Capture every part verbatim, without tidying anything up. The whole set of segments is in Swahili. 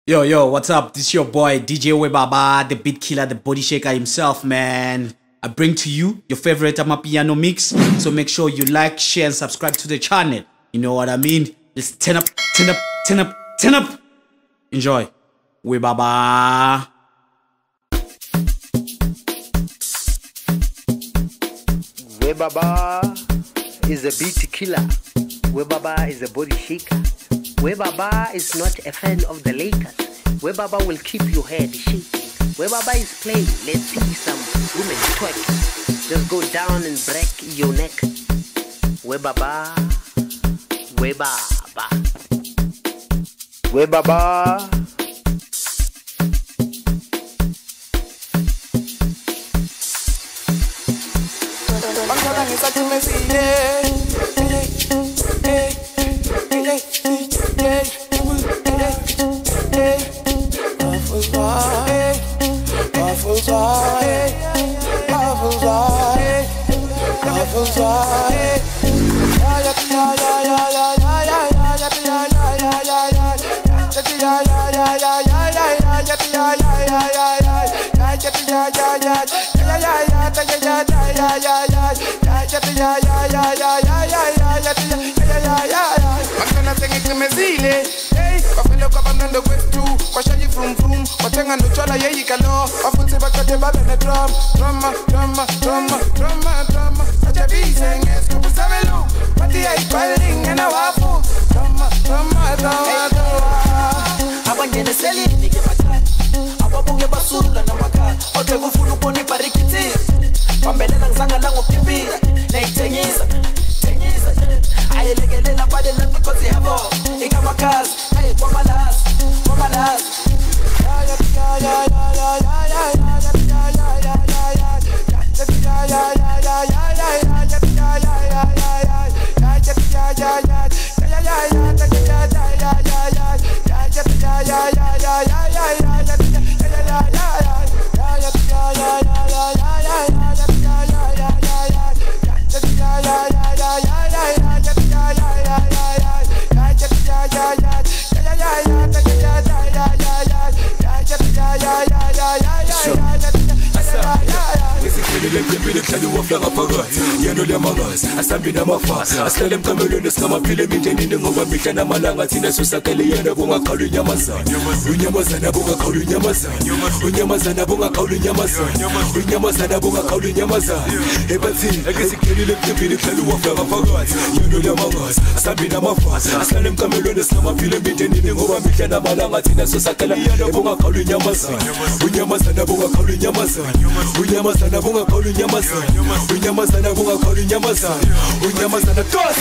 Yo, yo, what's up? This is your boy, D J Webaba, the beat killer, the body shaker himself, man. I bring to you your favorite Amapiano mix. So make sure you like, share, and subscribe to the channel. You know what I mean? Let's turn up, turn up, turn up, turn up. Enjoy. Webaba. Webaba is a beat killer. Webaba is a body shaker. Webaba is not a fan of the Lakers. Webaba will keep your head shaking. Webaba is playing. Let's see some women twerk. Just go down and break your neck. Webaba, Webaba, Webaba. Drama, drama, drama, drama, drama. Such a beast, and yes, come to Savelo. But the eye calling and a waffle. Drama, drama, drama, drama. I want you to sell it, nigga, my time. I want to get a soul and a maca. Or to go full of money, but it is. Pambele lang zanga lang of pipi. Like ten years, ten years. I like a little body lang because they have all. It come a cars, I want my last, want my last. Yeah, yeah, yeah, yeah, yeah, yeah, yeah. Asambina mafa asele mkamelweni singamaphile emindenini ngoba mihla namalanga thina sosakele yena bongakhaula inyamazana unyamazana bongakhaula inyamazana unyamazana bongakhaula inyamazana unyamazana bongakhaula inyamazana ebathini ake sikhelile emcimbini kuhlala uwafaka phakathi yena uyamangaza asambina mafa asele mkamelweni singamaphile emindenini ngoba mihla namalanga thina sosakele yena bongakhaula inyamazana unyamazana bongakhaula inyamazana unyamazana bongakhaula inyamazana unyamazana bongakhaula inyamazana unyamazana dos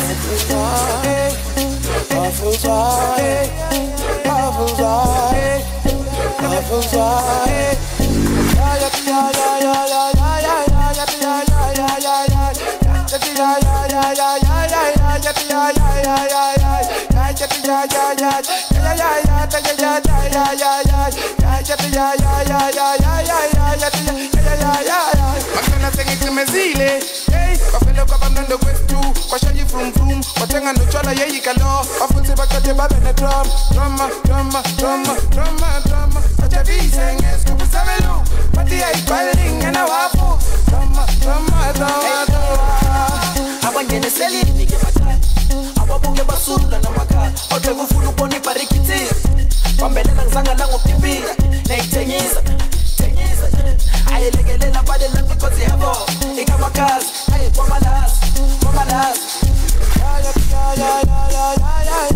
Bafela kwabamnando kwethu kwashaya ifrum frum wathenga notshwala yeyikalo bafuthi baqede babene drum drama drama drama drama drama such a beast and yes come Savelo but the eye calling and a waffle drama drama drama drama abanye ne seli nige batha ababuke basula namaka othe kufuna ubone barikiti pambele ngizanga la ngopipi nayithengisa thengisa ayelekelela bade la because they have all ikama cars ay kwa malas kwa malas ya ya ya ya ya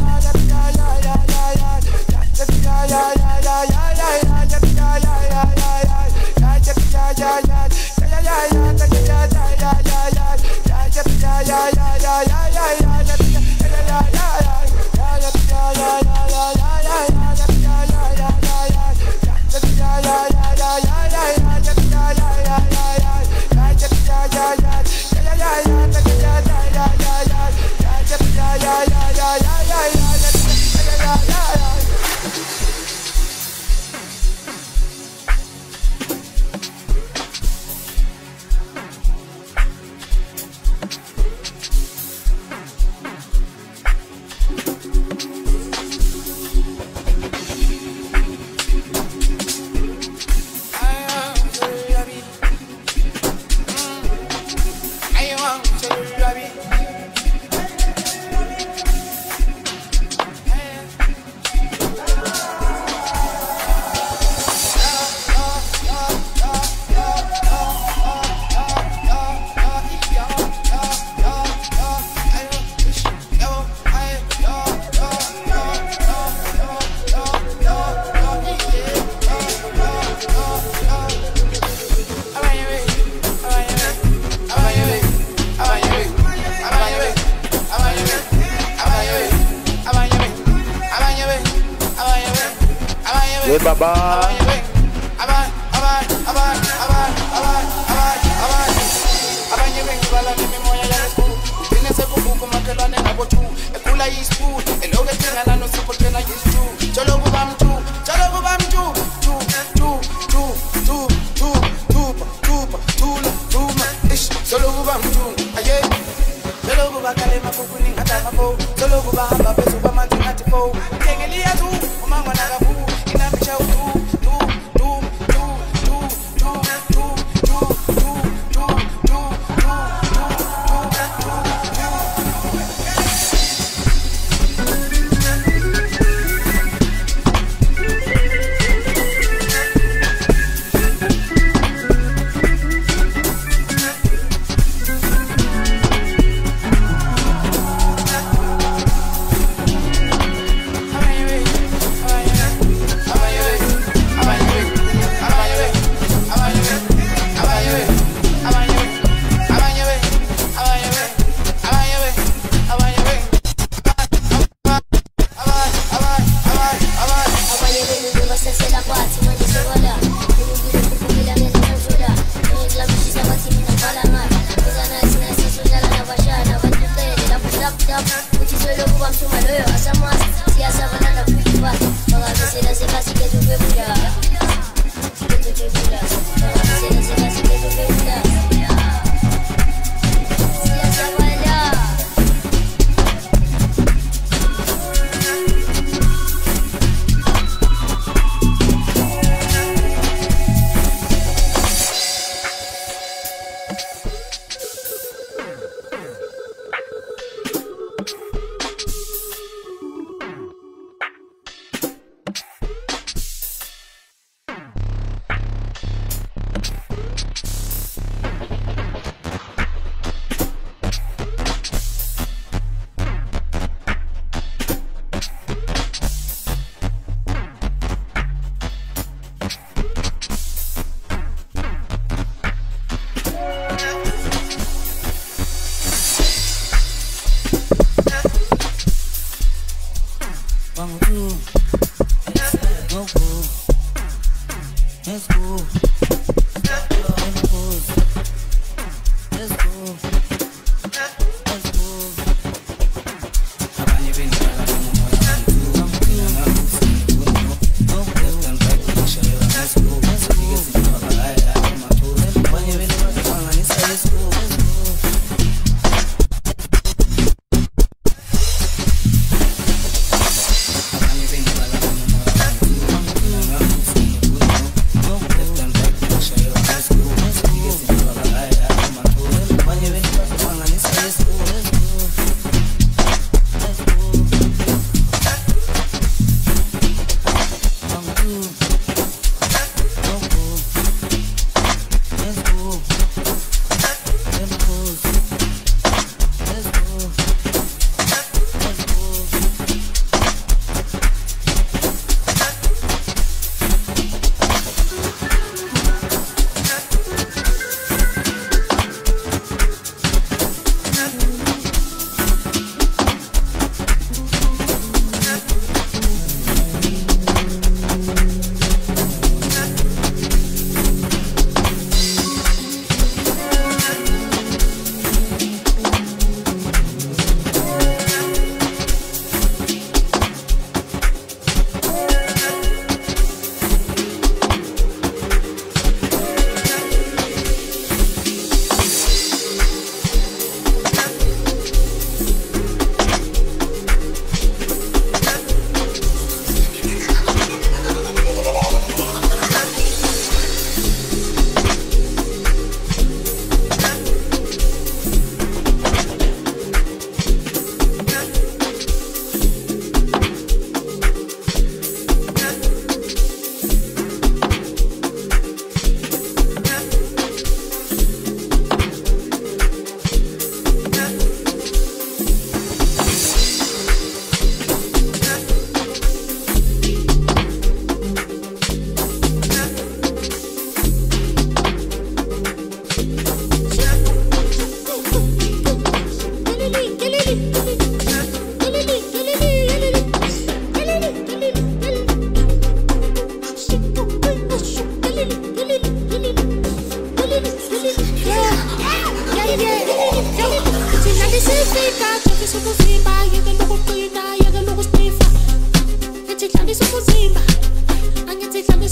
We baba.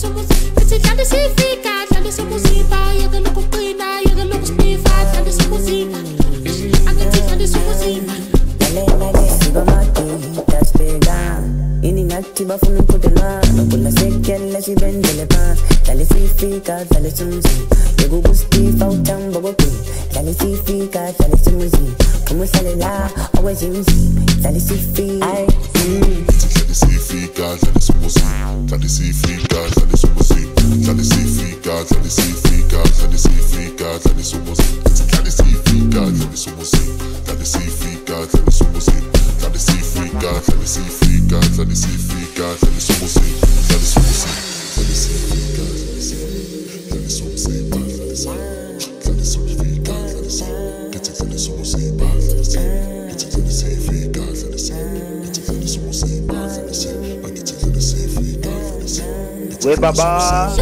We Baba.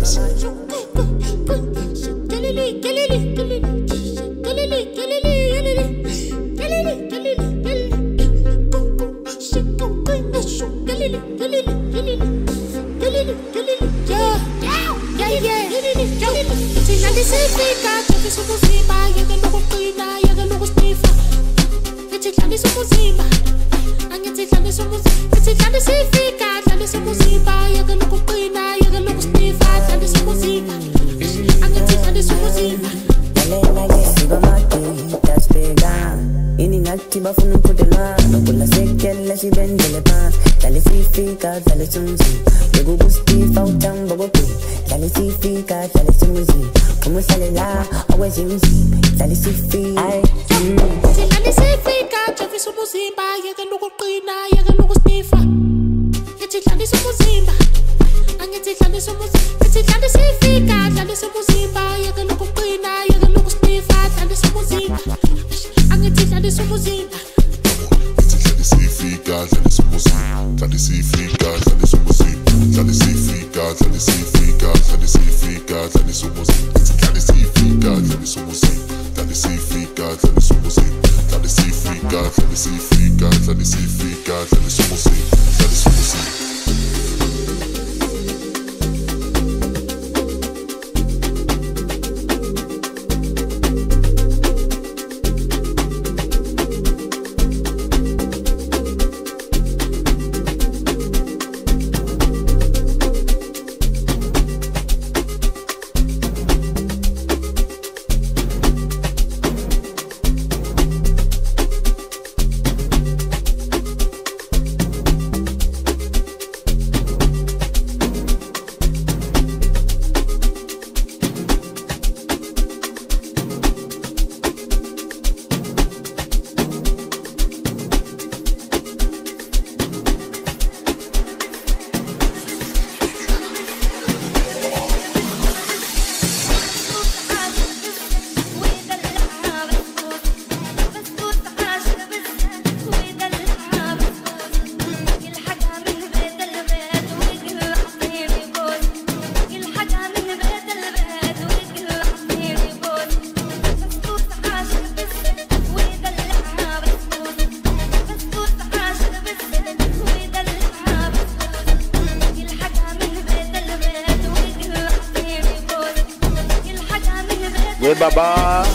We Baba.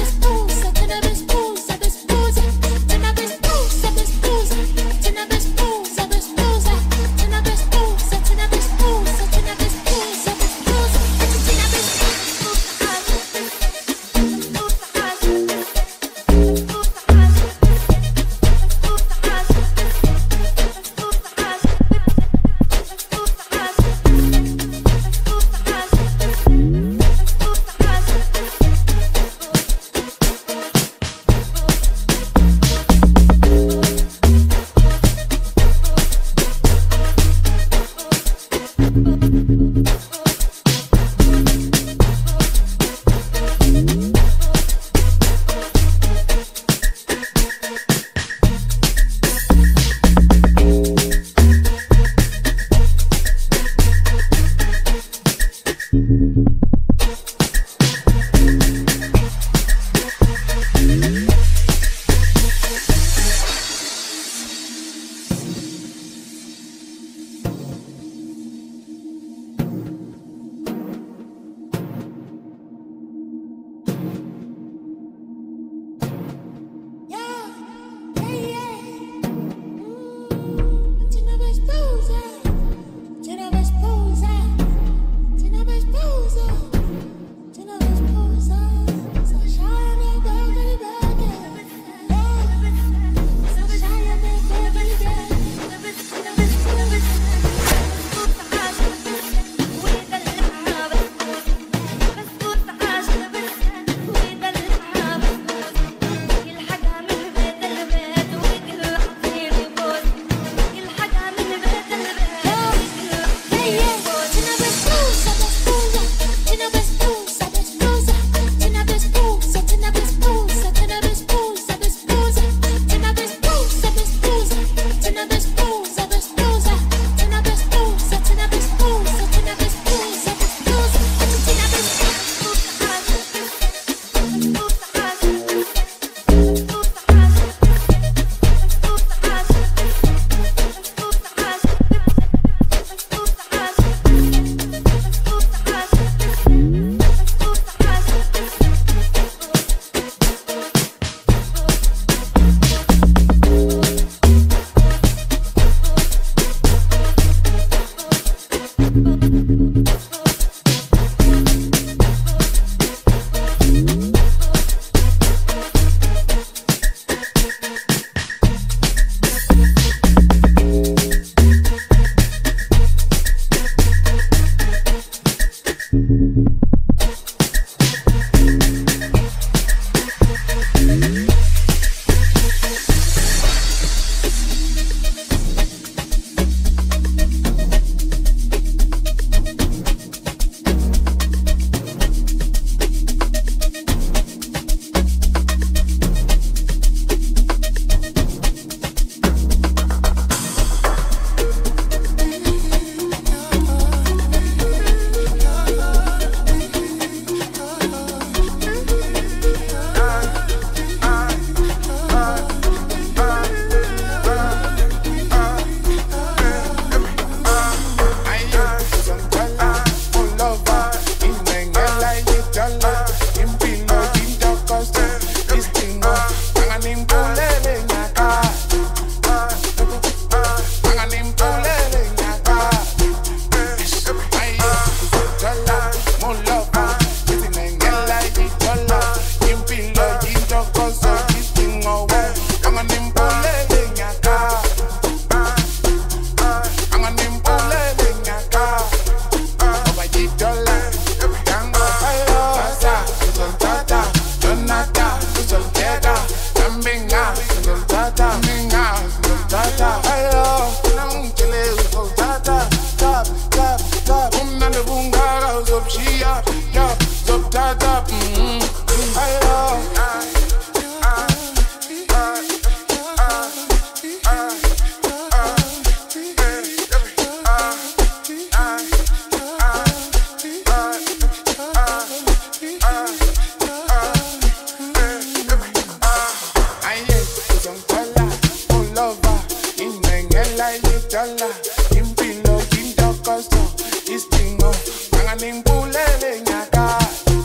Tina best soltera, tambinga, soltata, minga, soltata. Hello, nang chile, soltata, tap, tap, tap. Unna de bunga, soltia, ya, soltata. Hello. Impilo, Jindo, Costo, Istingo, Manganimpule, Nyaka,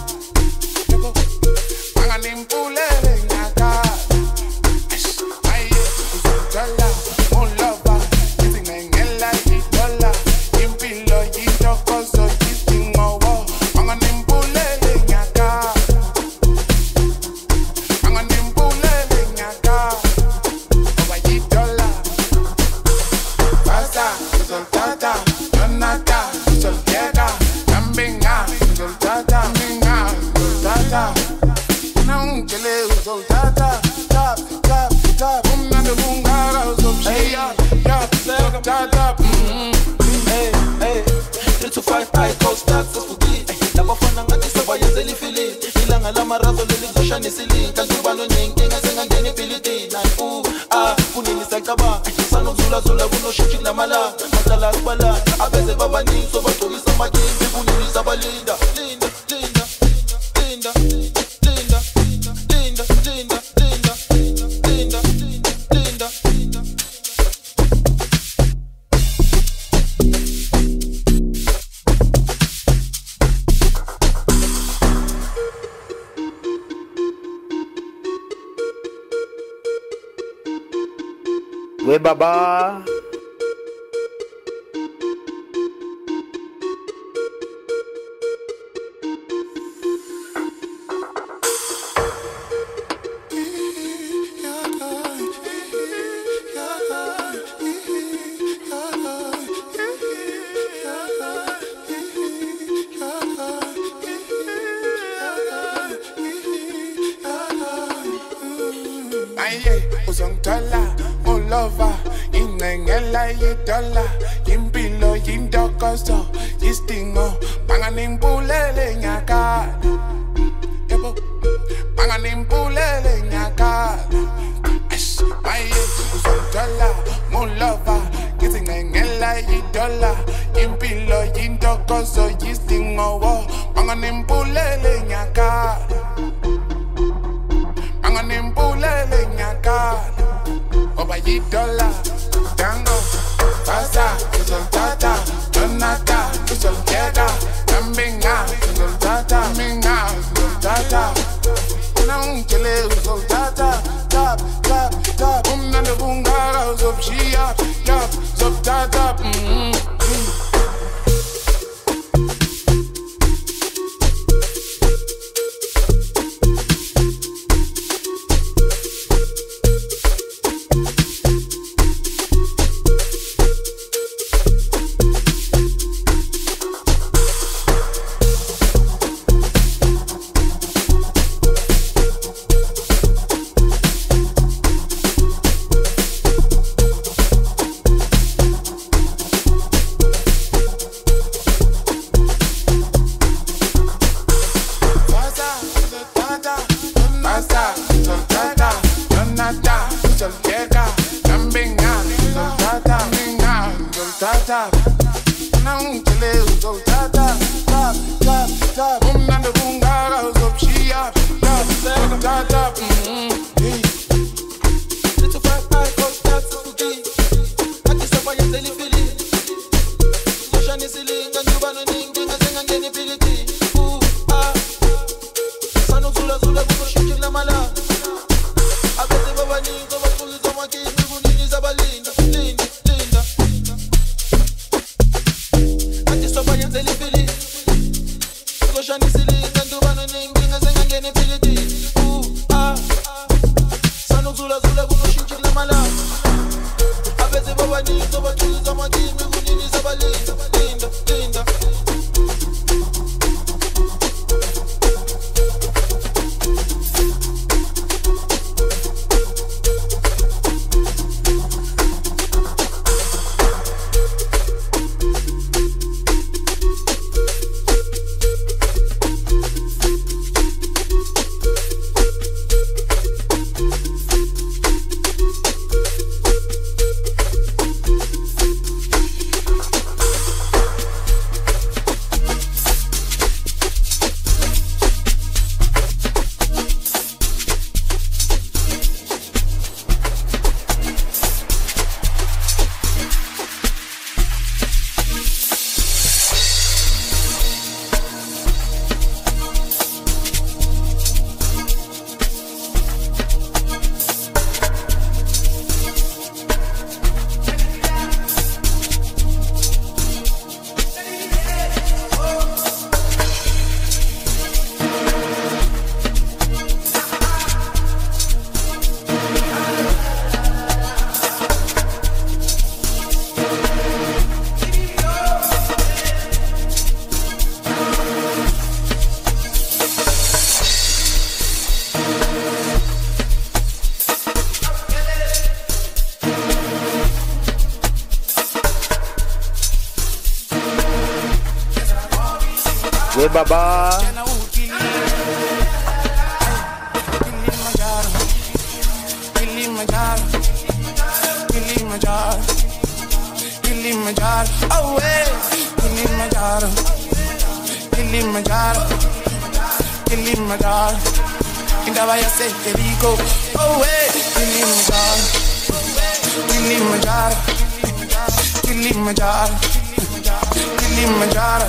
Manganimpule, Nyaka, Aye, Zola, Mon Lover, Isting and like Dola, Impilo, Jindo, Costo, Istingo, Manganimpule, Nyaka, Manganimpule, Nyaka, Obayi Dola. Soltata, donata, soltera, tambinga, soltata, minga, soltata. Nang chile, soltata, tap, tap, tap. Unna de bunga, soltia, ya, soltata. Hey, hey, three to five, I call start successfully. Labafana ngati sabaya zelifili. Ilanga lama razo leli zoshani sili. Kantubano nyingi ngasenga ngeni piliti. Naifu, ah, kunini sakaba. Sano zula zula kuno shichi la mala. Matala kubala, abeze babani. So batori samaki, kunini sabalinda. Linda, linda, linda, linda, linda, linda, linda, linda, linda, linda. We baba. Aye, uzongithola ulova ingcengela yidola impilo yintokozo istingo banganimpulele nyakala yebo banganimpulele nyakala aye uzongithola ulova ngizingcengela yidola impilo yintokozo istingo banganimpulele nyakala Manganimpulele nyakala Obayi dola Tango Pasa Soltata Donata Soltera Tambinga Soltata Minga Soltata Nang chile Soltata Tap Tap Tap Unna de bunga Soltia Yap Soltata Baba. Kilimanjaro, Kilimanjaro, Kilimanjaro, oh hey, Kilimanjaro, Kilimanjaro, Kilimanjaro, indawo yaseJericho, oh hey, Kilimanjaro, Kilimanjaro, Kilimanjaro, Kilimanjaro.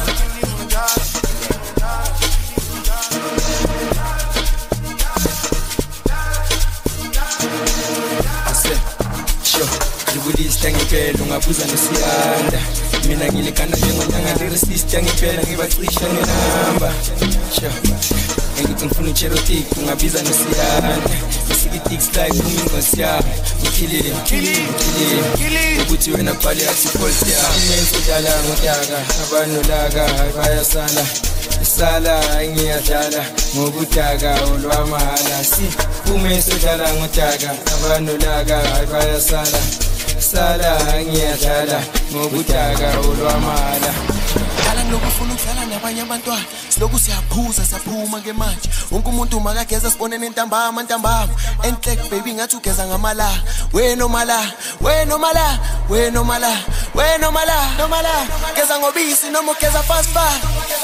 Budista ngipela ungabuza nesiyanda mina ngilikana njengonyanga ngiresista ngipela ngibacisha nginamba sho ngithi ngifuna ucherotic ungabiza nesiyanda isikitix like umingosi ya ukhilile ukhilile ukhilile ukuthi wena bhali asipholti ya mesijala ngotaka abanolaka bayasala isala ngiyadlala ngokudaka olwamahala si umesijala ngotaka abanolaka bayasala sala ngiyadlala ngokudaka olwamala dala lokufuna ukudlala nabanye abantwana siloku siyaphuza saphuma ke manje wonke umuntu makageza sibone nentambama ntambama enhle baby ngathi ugeza ngamala wena omala wena omala wena omala wena omala nomala geza ngobisi noma ugeza fast fast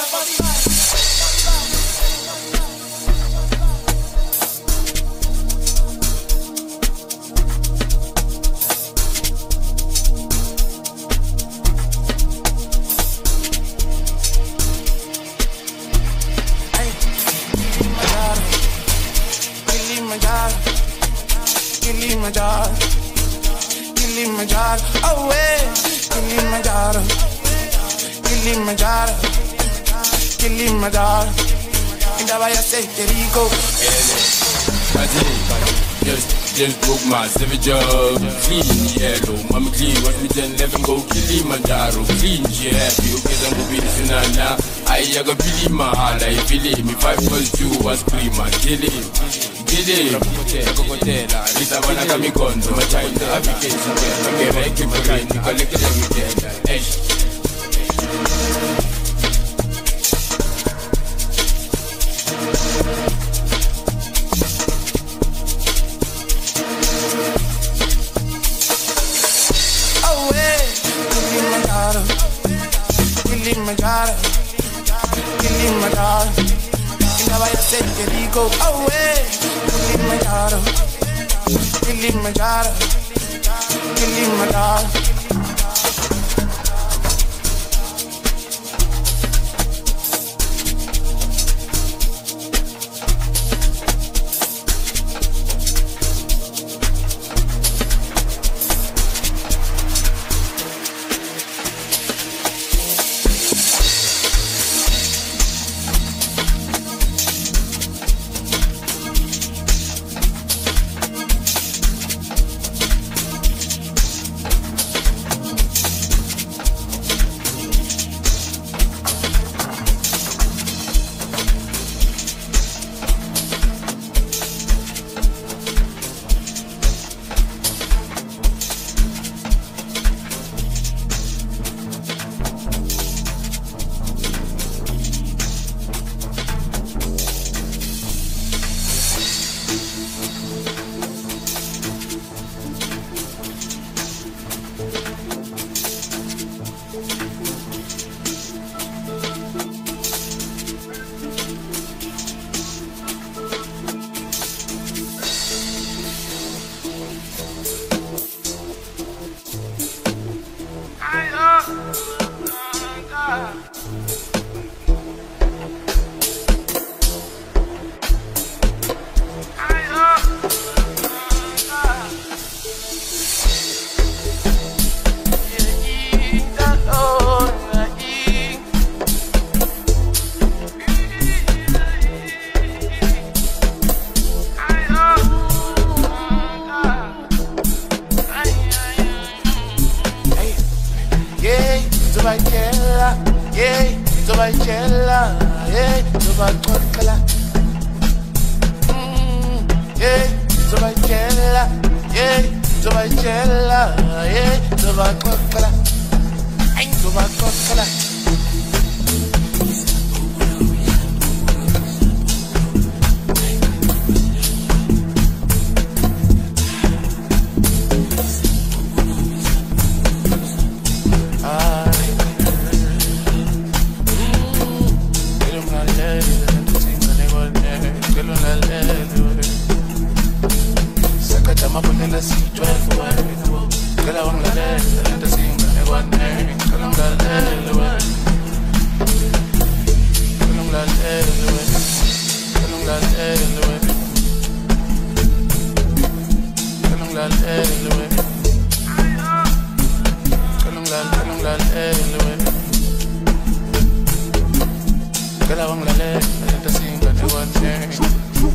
Kilimanjaro, Kilimanjaro, oh hey, Kilimanjaro, Kilimanjaro, Kilimanjaro, indawo yaseJericho. Just, just broke my seven job. Clean yellow, mama clean. Watch me then let him go. Kilimanjaro, clean yeah. You get them go be now. I got Billy Mahala, I feel me. Five plus two was prima. Kill him, kill him. Cocktaila, Lisa Vana Kamikondo, my child, application. Okay, make him again. Collect it every day. Kilimanjaro, Kilimanjaro, indawo yaseJericho, oh hey, Kilimanjaro, Kilimanjaro, Kilimanjaro. botena si twelve way Kala wang la le Lenta singa ne wane Kalang la le way Kalang la le way Kalang la le way Kalang la le way Kalang la Kalang la le way Kala wang la le Lenta singa ne wane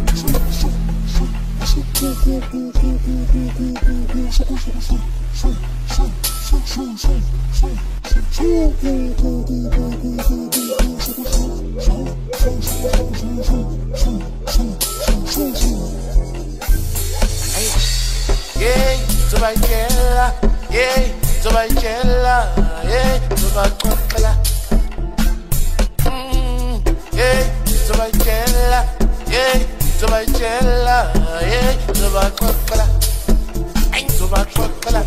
Yeah, so by Kella, yeah, so by Kella, yeah, so by Kella. Yeah, so by Kella, yeah, so by Kella, yeah, so by Kella. Ain't so by Kella.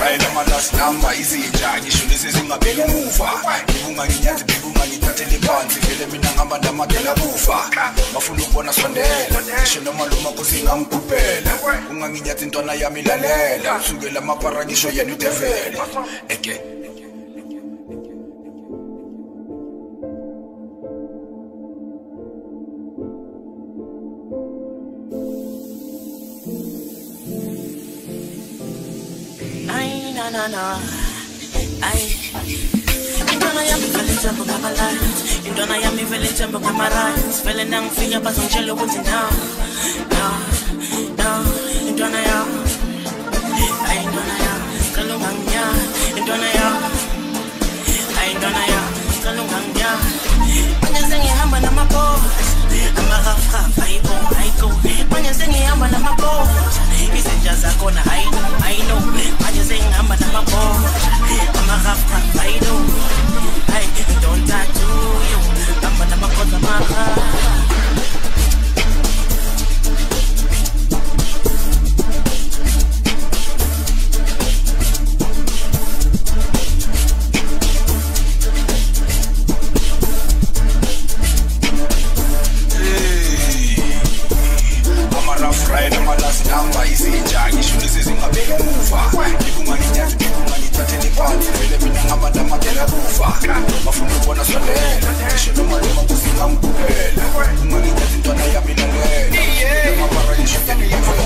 right amalas number izinja ngisho lezi zingabheka umuva ngibunga nginyathi ngibunga ngithathele phansi vele mina ngihamba ndamadela kufa bafuna ukubona sondela ngisho noma lo makosi ngangikupela unganginyathi intwana yami lalela usukela amapara ngisho yena udevele eke na na ay Indona yami vele jump on my lines Indona yami vele jump on my lines Vele nang finger pa songchelo kunti now now now Indona ya ay indona ya kalungang ya Indona ya ay indona ya kalungang ya Manya sengi hamba na mapos Ama raf raf aiko aiko Manya sengi hamba na mapos Isenja zakona I know I know Manya sengi hamba na mapos Ama raf raf I know I don't tattoo you Hamba na mapos ama raf right amalas number izinja ngisho lezi zingabheka umuva ngibunga nginyathi ngibunga ngithathele phansi vele mina ngihamba ndamadela kufa bafuna ukubona sondela ngisho noma lo makosi ngangikupela unga nginyathi intwana yami lalela amapara ngisho yena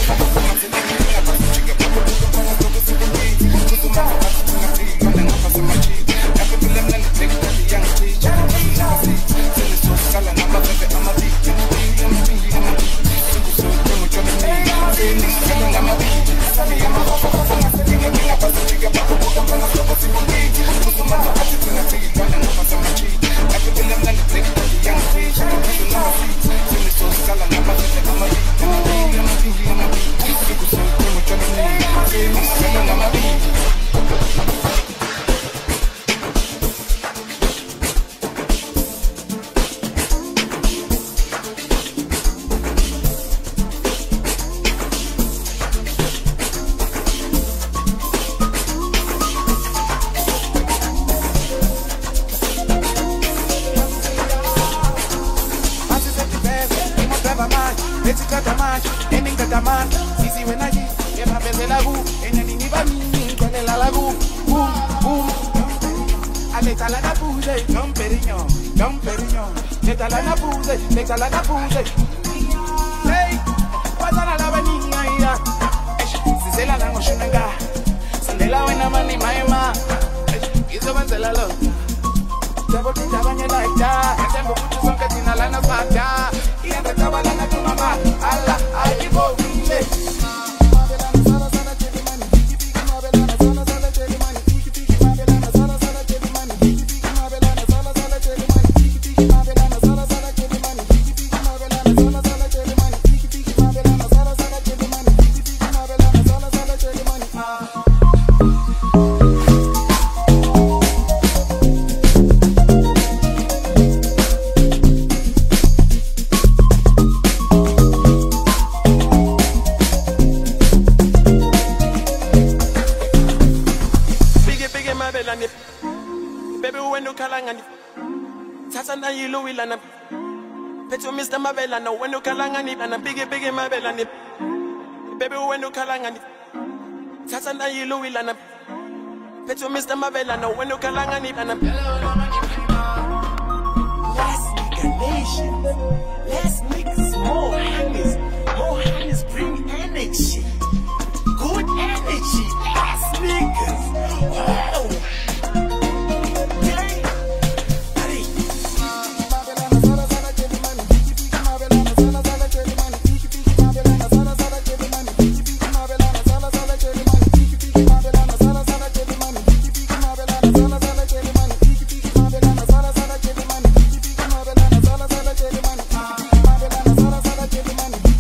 when you kalangani and a biggie biggie mabelani baby when you kalangani Tatana yilu wilana Petro Mister Mabelano when you kalangani and a Let's make a nation. Let's make more hands. More hands bring energy. Good energy. Let's niggas. Wow. Money.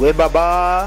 We baba.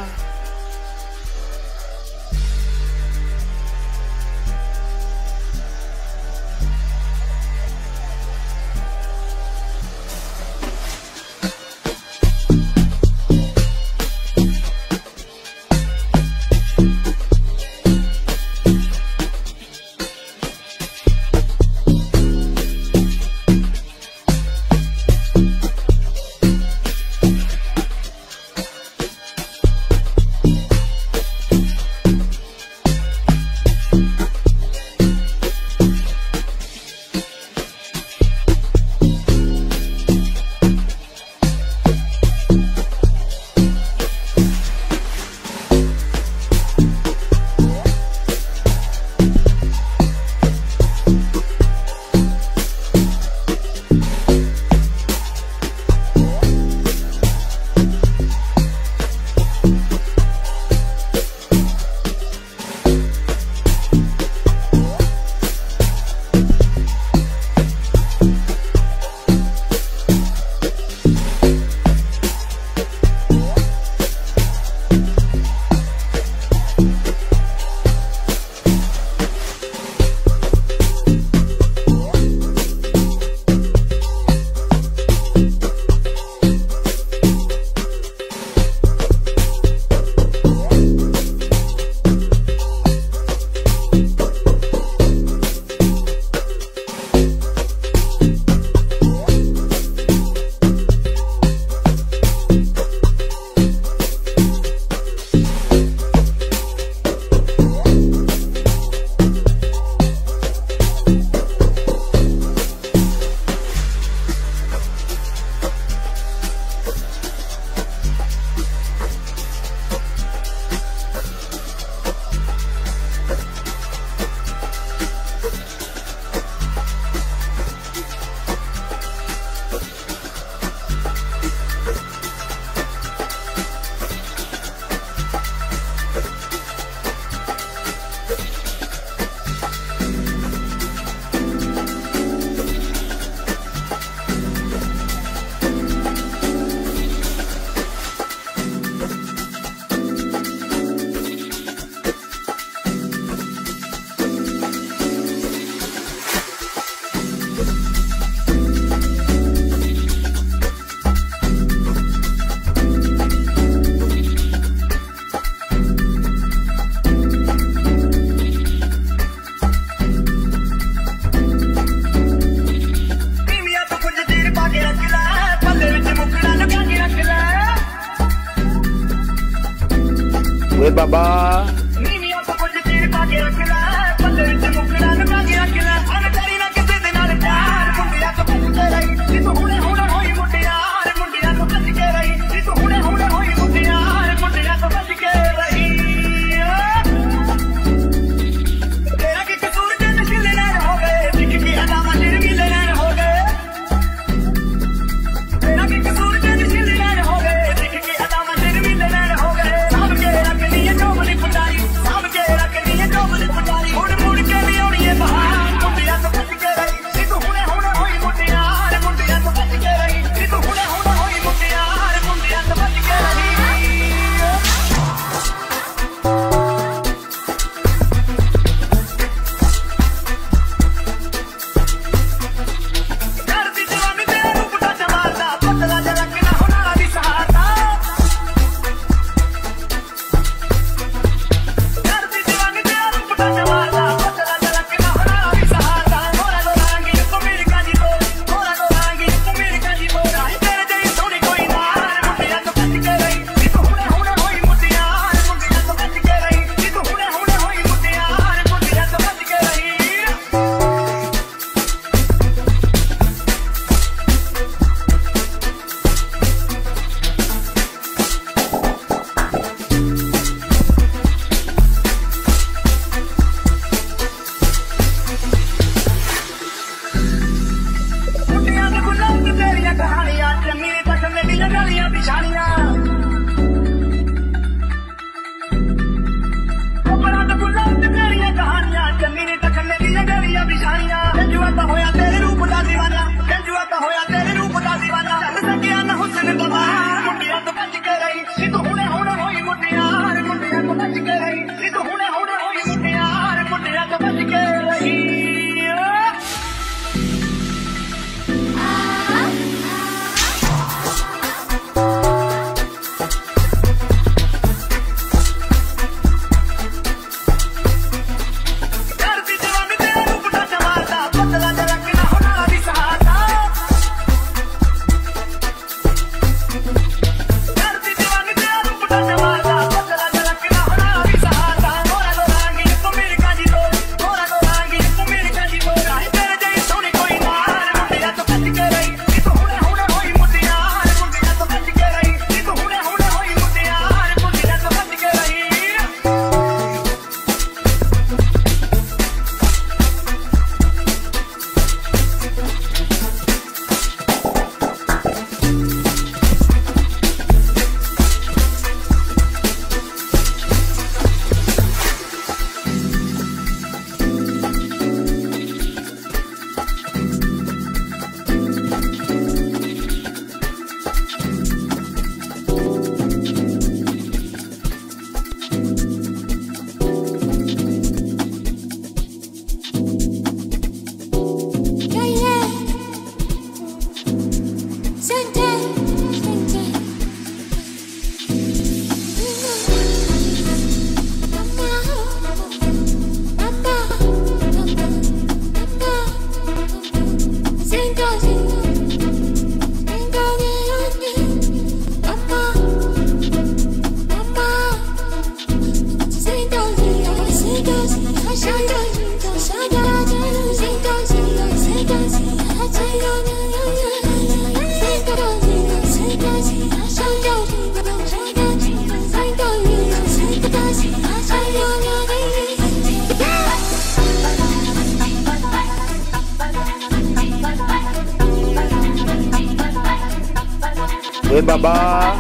We Baba.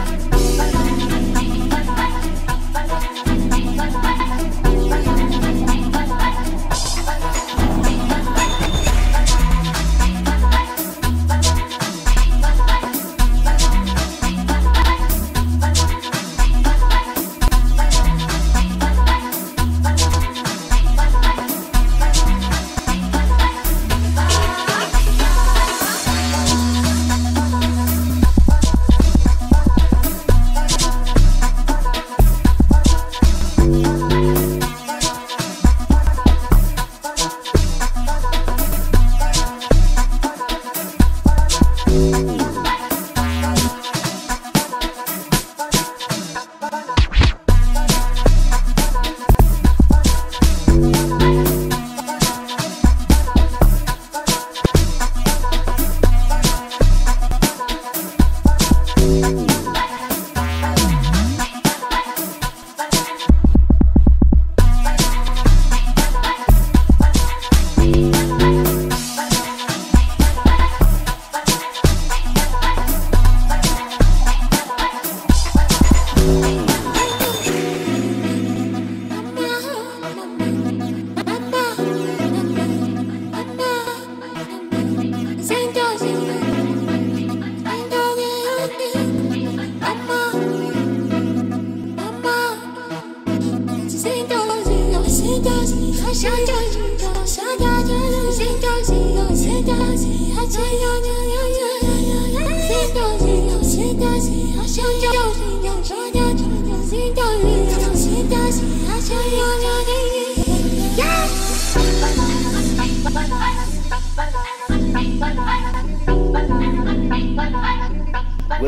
We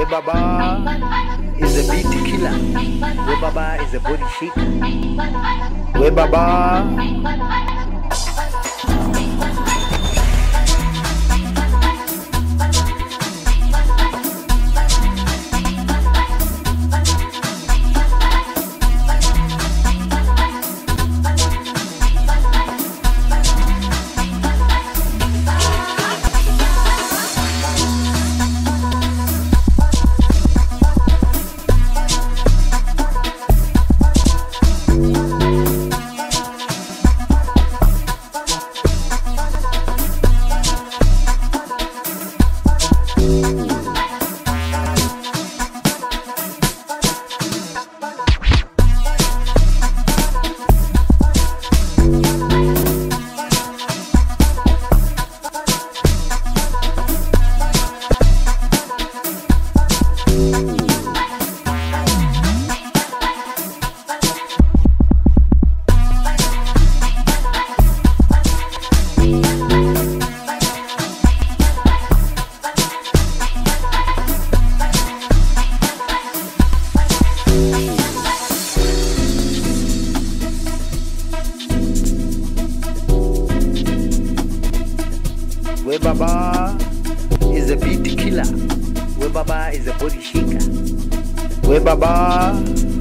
Baba is a beat killer. We Baba is a body shaker. We Baba. We Baba is a beat killer. We Baba is a body shaker. We Baba.